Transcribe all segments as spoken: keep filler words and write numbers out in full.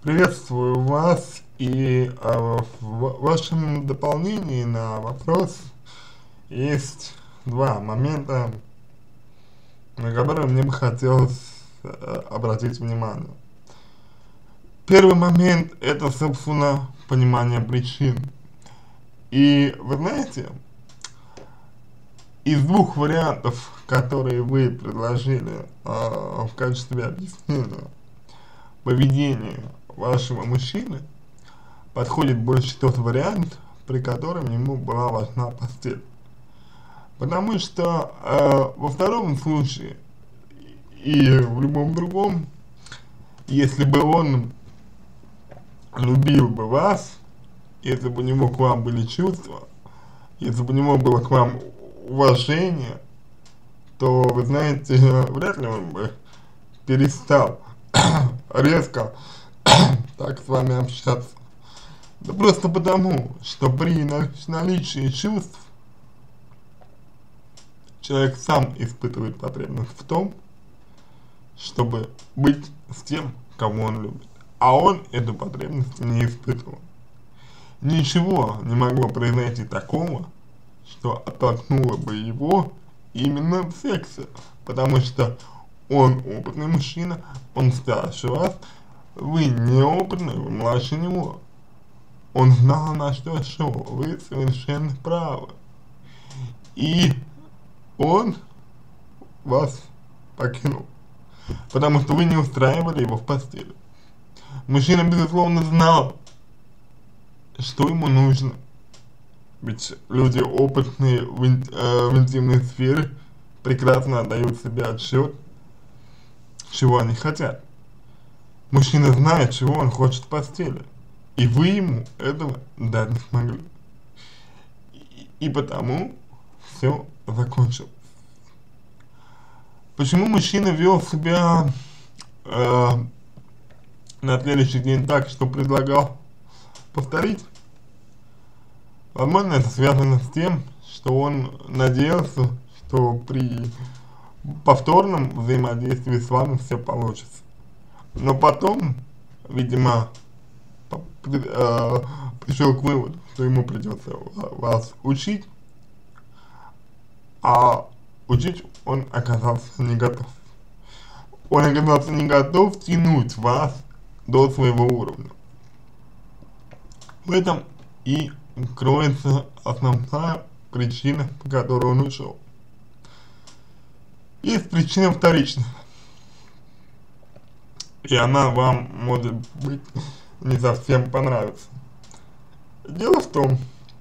Приветствую вас, и э, в вашем дополнении на вопрос есть два момента, на которые мне бы хотелось э, обратить внимание. Первый момент — это, собственно, понимание причин. И вы знаете, из двух вариантов, которые вы предложили э, в качестве объяснения поведения вашего мужчины, подходит больше тот вариант, при котором ему была важна постель. Потому что э, во втором случае и в любом другом, если бы он любил бы вас, если бы у него к вам были чувства, если бы у него было к вам уважение, то, вы знаете, вряд ли он бы перестал резко так с вами общаться. Да просто потому, что при наличии чувств человек сам испытывает потребность в том, чтобы быть с тем, кого он любит. А он эту потребность не испытывал. Ничего не могло произойти такого, что оттолкнуло бы его именно в сексе. Потому что он опытный мужчина, он старше вас, вы неопытный, вы младше него. Он знал, на что шел, вы совершенно правы. И он вас покинул, потому что вы не устраивали его в постели. Мужчина, безусловно, знал, что ему нужно. Ведь люди опытные в, ин э, в интимной сфере прекрасно отдают себе отчет, чего они хотят. Мужчина знает, чего он хочет в постели. И вы ему этого дать не смогли. И, и потому все закончилось. Почему мужчина вел себя э, на следующий день так, что предлагал повторить? Возможно, это связано с тем, что он надеялся, что при повторном взаимодействии с вами все получится. Но потом, видимо, э, пришел к выводу, что ему придется вас учить, а учить он оказался не готов. Он оказался не готов тянуть вас до своего уровня. В этом и кроется основная причина, по которой он ушел. Есть причина вторичная, и она вам, может быть, не совсем понравится. Дело в том,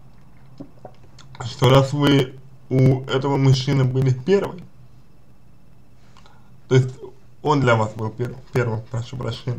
что раз вы у этого мужчины были первый, то есть он для вас был первым, первым, прошу прощения,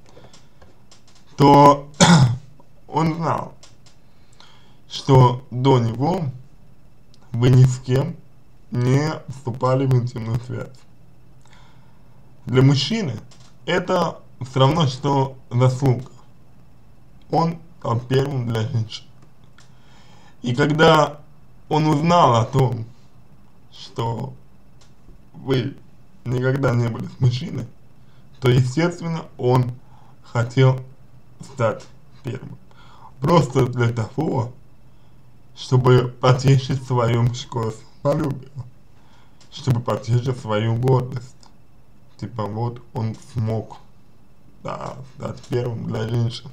то он знал, что до него вы ни с кем не вступали в интимную связь. Для мужчины это все равно, что заслуга. Он стал первым для женщин. И когда он узнал о том, что вы никогда не были с мужчиной, то, естественно, он хотел стать первым. Просто для того, чтобы потешить свое мужское самолюбие, чтобы потешить свою гордость. Типа вот он смог, да, стать первым для женщин.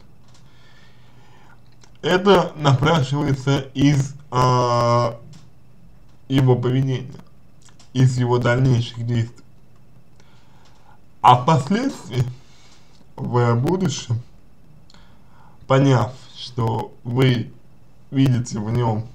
Это напрашивается из а, его поведения, из его дальнейших действий. А впоследствии, в будущем, поняв, что вы видите в нем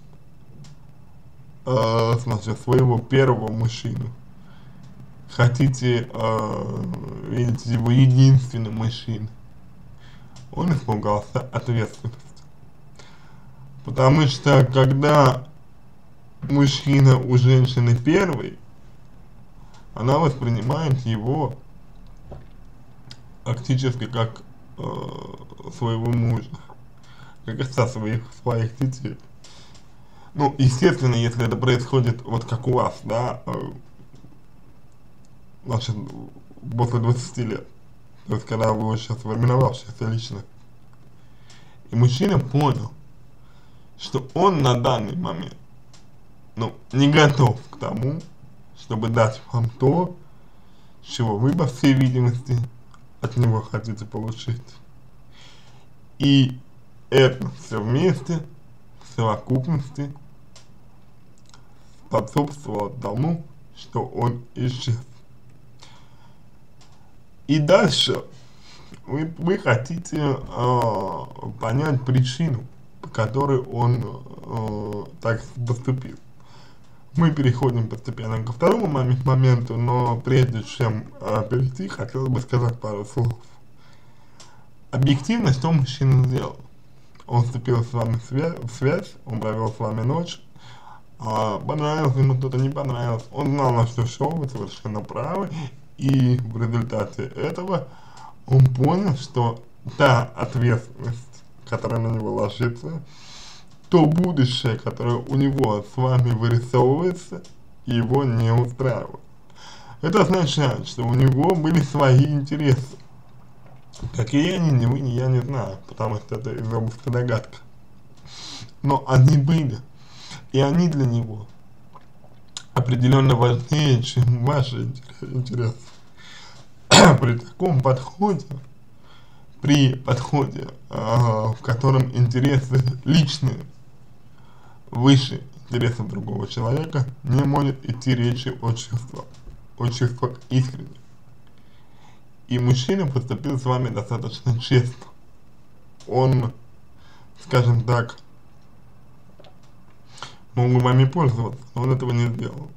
э, значит, своего первого мужчину, хотите э, видеть его единственным мужчиной, он испугался ответственности. Потому что когда мужчина у женщины первый, она воспринимает его фактически как э, своего мужа, как отца своих, своих детей. Ну, естественно, если это происходит вот как у вас, да, э, значит, после двадцати лет. то есть когда вы уже сформировавшаяся личность. И мужчина понял, что он на данный момент, ну, не готов к тому, чтобы дать вам то, чего вы, по всей видимости, от него хотите получить. И это все вместе, в совокупности способствовало тому, что он исчез. И дальше вы, вы хотите э, понять причину, по которой он э, так поступил. Мы переходим постепенно ко второму моменту, но прежде чем э, перейти, хотелось бы сказать пару слов. Объективно, что мужчина сделал? Он вступил с вами в связь, в связь он провел с вами ночь, э, понравилось ему кто-то, не понравилось, он знал, на что шел, вы совершенно правы, и в результате этого он понял, что та ответственность, которая на него ложится, то будущее, которое у него с вами вырисовывается, его не устраивает. Это означает, что у него были свои интересы. Какие они, ни вы, ни я не знаю, потому что это из области догадка. Но они были, и они для него определенно важнее, чем ваши интересы. При таком подходе, при подходе, э, в котором интересы личные выше интересов другого человека, не может идти речи о чувствах, о чувствах искренних. И мужчина поступил с вами достаточно честно. Он, скажем так, мог бы вами пользоваться, но он этого не сделал.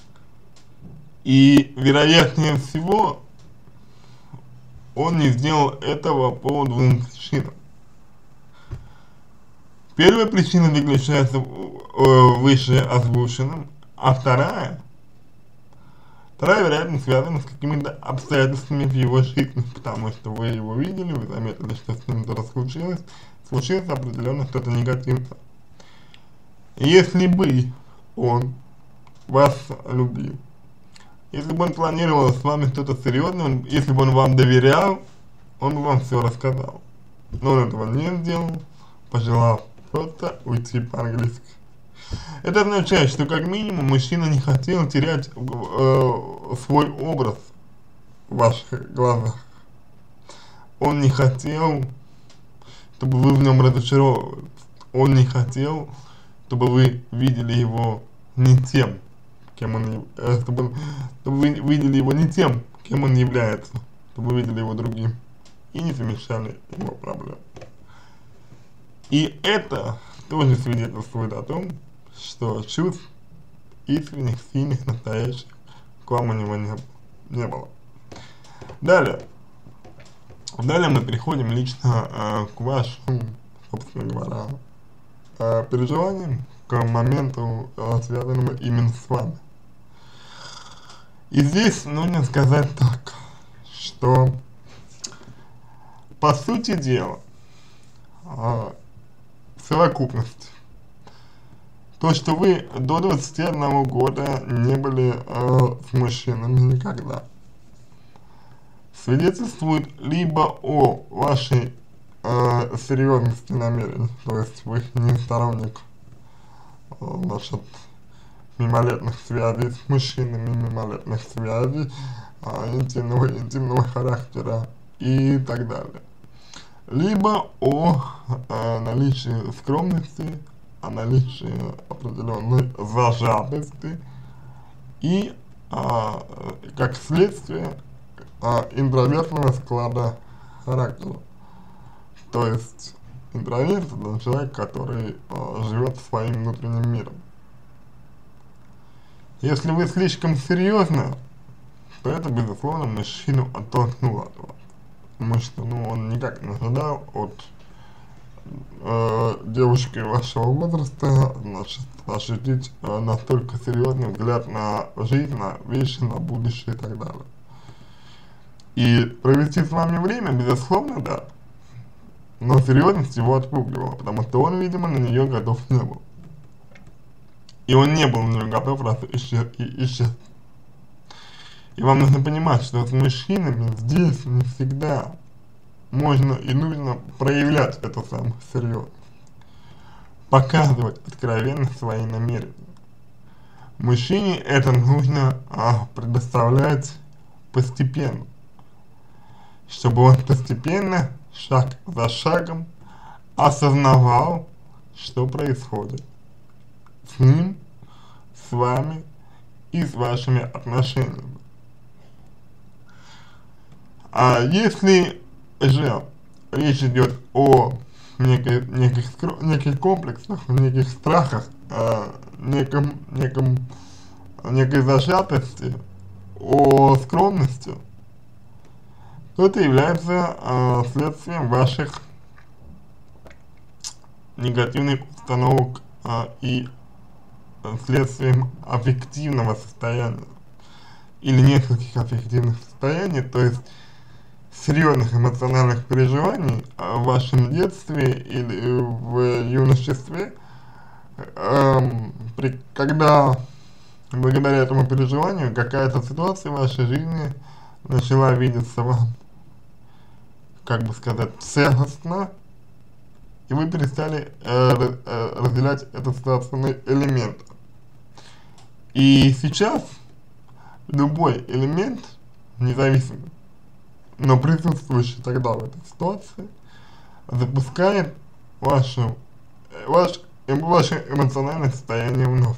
И вероятнее всего, он не сделал этого по двум причинам. Первая причина заключается в выше озвученном, а вторая, вторая, вероятно, связана с какими-то обстоятельствами в его жизни, потому что вы его видели, вы заметили, что с ним что-то случилось, случилось определенно что-то негативное. Если бы он вас любил, если бы он планировал с вами что-то серьезное, если бы он вам доверял, он бы вам все рассказал. Но он этого не сделал, пожелал просто уйти по-английски. Это означает, что как минимум мужчина не хотел терять э, свой образ в ваших глазах. Он не хотел, чтобы вы в нем разочаровывались. Он не хотел, чтобы вы видели его не тем, кем он, э, чтобы, чтобы вы видели его не тем, кем он является, чтобы вы видели его другим и не замешали его проблемы. И это тоже свидетельствует о том, что чувств искренних, сильных, настоящих к вам у него не, не было. Далее. Далее мы переходим лично э, к вашим, собственно говоря, э, переживаниям, к моменту, э, связанному именно с вами. И здесь нужно сказать так, что по сути дела, э, в совокупности, то, что вы до двадцати одного года не были э, с мужчинами никогда, свидетельствует либо о вашей э, серьезности намерений, то есть вы не сторонник э, насчет мимолетных связей с мужчинами, мимолетных связей э, интимного, интимного характера и так далее, либо о э, наличии скромности, о наличии определенной зажатости и а, как следствие а, интровертного склада характера. То есть интроверт — это человек, который а, живет своим внутренним миром. Если вы слишком серьезно, то это, безусловно, мужчину оттолкнуло от вас, потому что ну, он никак не ожидал от девушки вашего возраста, значит, ощутить э, настолько серьезный взгляд на жизнь, на вещи, на будущее и так далее. И провести с вами время, безусловно, да, но серьезность его отпугивала, потому что он, видимо, на нее готов не был. И он не был на нее готов, раз исчез. И вам нужно понимать, что с мужчинами здесь не всегда можно и нужно проявлять это самое серьезно. Показывать откровенно свои намерения. Мужчине это нужно а, предоставлять постепенно, чтобы он постепенно, шаг за шагом, осознавал, что происходит с ним, с вами и с вашими отношениями. А если же речь идет о некой, неких, неких комплексах, неких страхах, э, неком, неком, некой зажатости, о скромности, то это является э, следствием ваших негативных установок э, и следствием аффективного состояния или нескольких аффективных состояний, то есть серьезных эмоциональных переживаний в вашем детстве или в юношестве, эм, при, когда благодаря этому переживанию какая-то ситуация в вашей жизни начала видеться вам, как бы сказать, целостно, и вы перестали э, э, разделять этот ситуационный элемент. И сейчас любой элемент, независимо, но присутствующий тогда в этой ситуации, запускает вашу, ваш, ваше эмоциональное состояние вновь.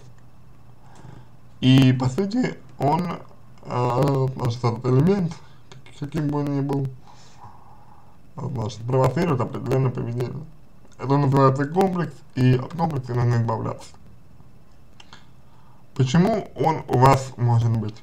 И по сути он, э, значит, этот элемент, каким бы он ни был, значит, провоцирует определенное поведение. Это называется комплекс, и от комплекса нужно избавляться. Почему он у вас может быть?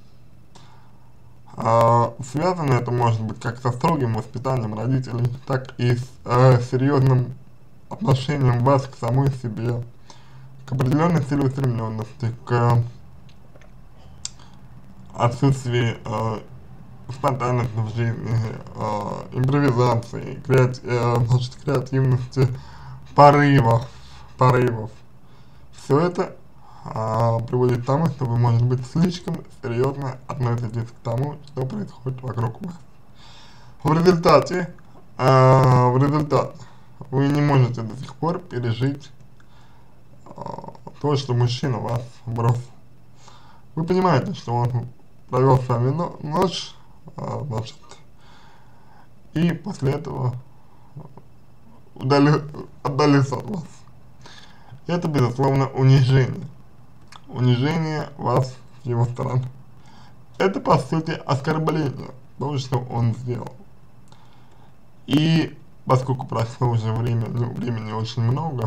А, связано это может быть как со строгим воспитанием родителей, так и с э, серьезным отношением вас к самой себе, к определенной целеустремленности, к отсутствию э, спонтанности в жизни, э, импровизации, креати э, значит, креативности, порывов, порывов. Все это а, приводит к тому, что вы, может быть, слишком серьезно относитесь к тому, что происходит вокруг вас. В результате, а, в результате вы не можете до сих пор пережить а, то, что мужчина вас бросил. Вы понимаете, что он провел с вами ночь, а, значит, и после этого удали, отдалился от вас. Это, безусловно, унижение. Унижение вас с его стороны. Это, по сути, оскорбление того, что он сделал. И поскольку прошло уже время, ну, времени очень много,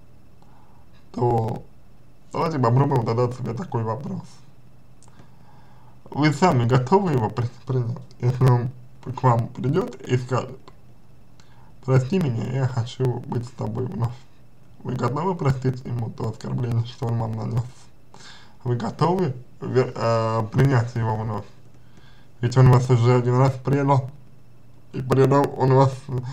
то давайте попробуем задать себе такой вопрос. Вы сами готовы его принять, если он к вам придет и скажет: прости меня, я хочу быть с тобой вновь? Вы готовы простить ему то оскорбление, что он вам нанес? Вы готовы э, принять его вновь? Ведь он вас уже один раз предал, и предал он вас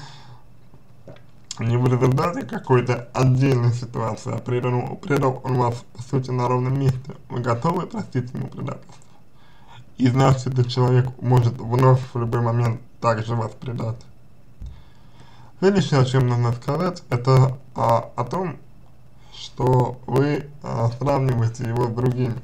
не в результате какой-то отдельной ситуации, а предал, предал он вас, по сути, на ровном месте. Вы готовы простить ему предательство? И знать, что этот человек может вновь в любой момент также вас предать. Следующее, о чем нужно сказать, это а, о том, что вы а, сравниваете его с другими,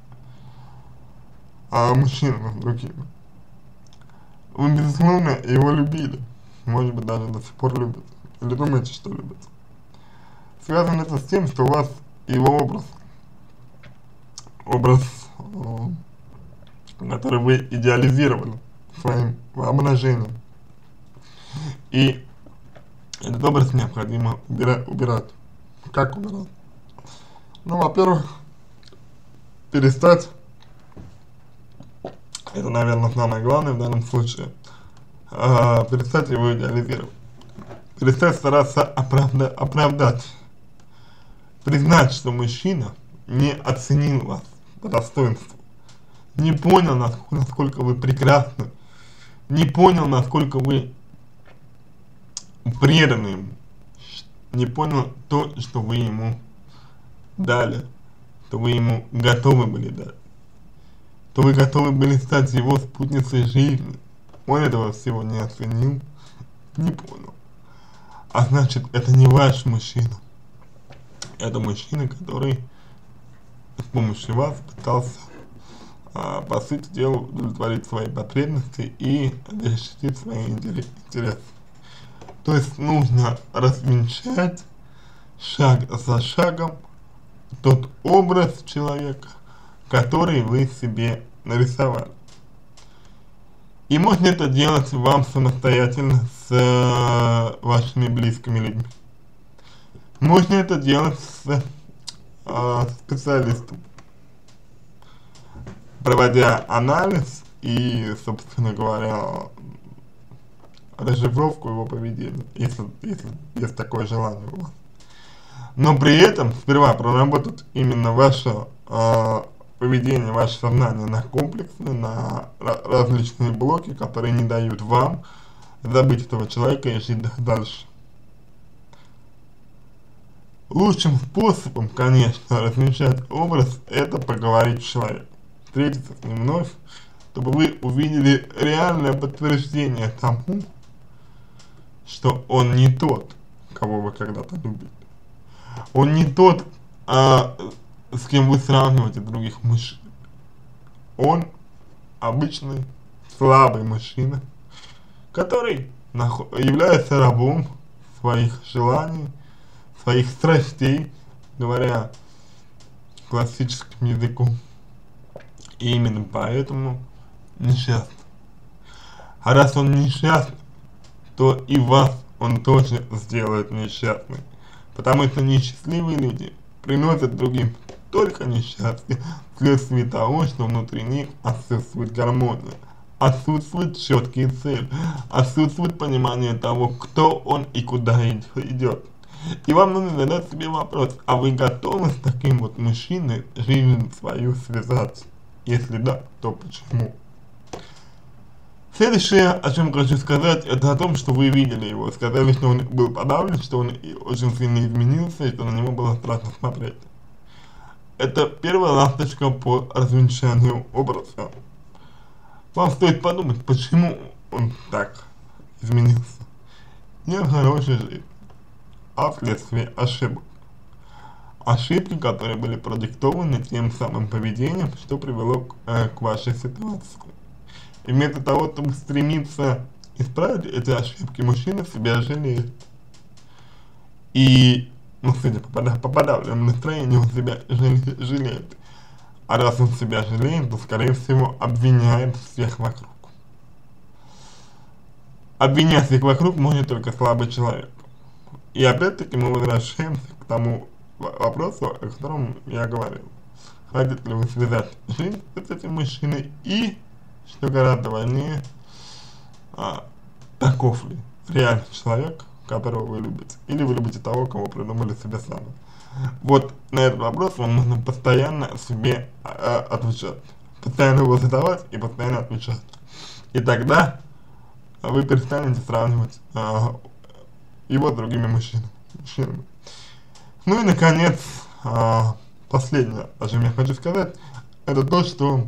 а мужчинами с другими. Вы, безусловно, его любили, может быть, даже до сих пор любите, или думаете, что любите. Связано это с тем, что у вас его образ, образ, который вы идеализировали своим воображением. И этот образ необходимо убирать. убирать. Как убирать? Ну, во-первых, перестать, это, наверное, самое главное в данном случае, э, перестать его идеализировать. Перестать стараться оправда оправдать. Признать, что мужчина не оценил вас по достоинству. Не понял, насколько, насколько вы прекрасны. Не понял, насколько вы преданы ему. Не понял то, что вы ему дали, что вы ему готовы были дать. то вы готовы были стать его спутницей жизни. Он этого всего не оценил, не понял. А значит, это не ваш мужчина. Это мужчина, который с помощью вас пытался, а, по сути дела, удовлетворить свои потребности и защитить свои интересы. То есть нужно развенчать шаг за шагом тот образ человека, который вы себе нарисовали. И можно это делать вам самостоятельно с э, вашими близкими людьми. Можно это делать с э, специалистом, проводя анализ и, собственно говоря, расшифровку его поведения, если, если есть такое желание у вас. Но при этом сперва проработать именно ваше э, поведение, ваше сознание на комплексные, на различные блоки, которые не дают вам забыть этого человека и жить дальше. Лучшим способом, конечно, размещать образ, это поговорить с человеком, встретиться с ним вновь, чтобы вы увидели реальное подтверждение тому, что он не тот, кого вы когда-то любили. Он не тот, а, с кем вы сравниваете других мужчин. Он обычный слабый мужчина, который является рабом своих желаний, своих страстей, говоря классическим языком. И именно поэтому несчастный. А раз он несчастный, то и вас он тоже сделает несчастным. Потому что несчастливые люди приносят другим только несчастье вследствие того, что внутри них отсутствует гармония, отсутствует четкие цели, отсутствует понимание того, кто он и куда идет. И вам нужно задать себе вопрос, а вы готовы с таким вот мужчиной жизнь свою связать? Если да, то почему? Следующее, о чем хочу сказать, это о том, что вы видели его, сказали, что он был подавлен, что он очень сильно изменился, и что на него было страшно смотреть. Это первая ласточка по развенчанию образа. Вам стоит подумать, почему он так изменился. Не в хорошей жизни, а вследствие ошибок. Ошибки, которые были продиктованы тем самым поведением, что привело к, э, к вашей ситуации. И вместо того, чтобы стремиться исправить эти ошибки, мужчина себя жалеет. И, ну, судя по, по подавленному настроению, он себя жалеет. А раз он себя жалеет, то, скорее всего, обвиняет всех вокруг. Обвинять всех вокруг может только слабый человек. И опять-таки мы возвращаемся к тому вопросу, о котором я говорил. Хотите ли вы связать жизнь с этим мужчиной и, что гораздо важнее, а, таков ли реальный человек, которого вы любите, или вы любите того, кого придумали себе сами. Вот на этот вопрос вам нужно постоянно себе а, отвечать, постоянно его задавать и постоянно отвечать. И тогда вы перестанете сравнивать а, его с другими мужчинами. мужчинами. Ну и наконец, а, последнее, о чем я хочу сказать, это то, что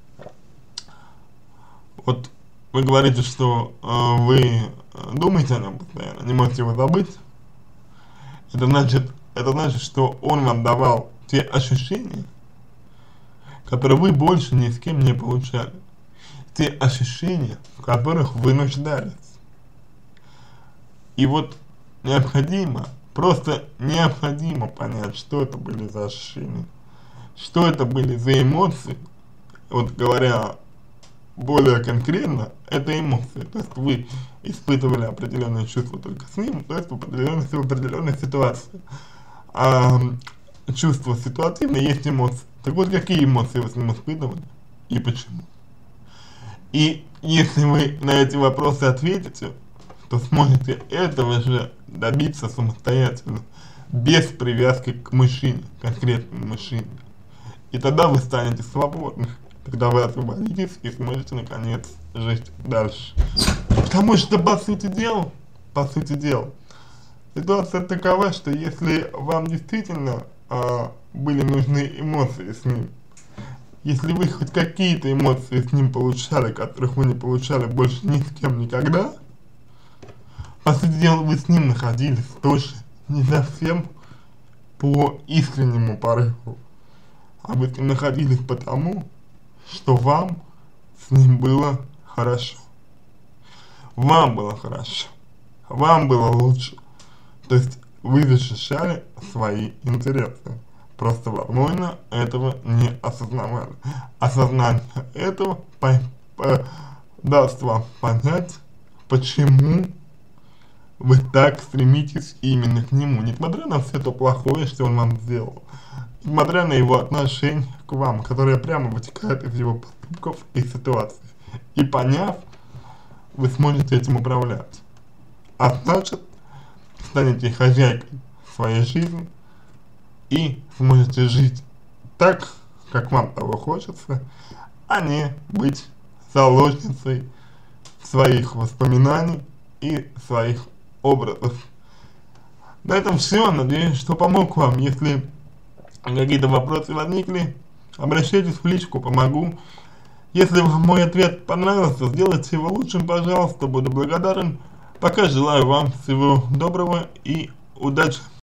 вот вы говорите, что э, вы думаете о нем постоянно, не можете его забыть. Это значит, это значит, что он вам давал те ощущения, которые вы больше ни с кем не получали. Те ощущения, в которых вы нуждались. И вот необходимо, просто необходимо понять, что это были за ощущения, что это были за эмоции, вот говоря более конкретно, это эмоции, то есть вы испытывали определенные чувства только с ним, то есть в определенной, в определенной ситуации. А чувства ситуативные есть эмоции. Так вот, какие эмоции вы с ним испытывали и почему? И если вы на эти вопросы ответите, то сможете этого же добиться самостоятельно, без привязки к мужчине, конкретному мужчине. И тогда вы станете свободны. Когда вы освободитесь и сможете наконец жить дальше. Потому что по сути дела, по сути дела, ситуация такова, что если вам действительно а, были нужны эмоции с ним, Если вы хоть какие-то эмоции с ним получали, которых вы не получали больше ни с кем никогда, по сути дела, вы с ним находились тоже не совсем по искреннему порыву, а вы с ним находились потому, что вам с ним было хорошо. Вам было хорошо. Вам было лучше. То есть вы защищали свои интересы. Просто, возможно, этого не осознавали. Осознание этого по, по, даст вам понять, почему вы так стремитесь именно к нему, несмотря на все то плохое, что он вам сделал, несмотря на его отношение к вам, которое прямо вытекает из его поступков и ситуаций. И поняв, вы сможете этим управлять. А значит, станете хозяйкой своей жизни и сможете жить так, как вам того хочется, а не быть заложницей своих воспоминаний и своих образов. На этом все. Надеюсь, что помог вам. Если какие-то вопросы возникли, обращайтесь в личку, помогу. Если вам мой ответ понравился, сделайте его лучшим, пожалуйста, буду благодарен. Пока желаю вам всего доброго и удачи.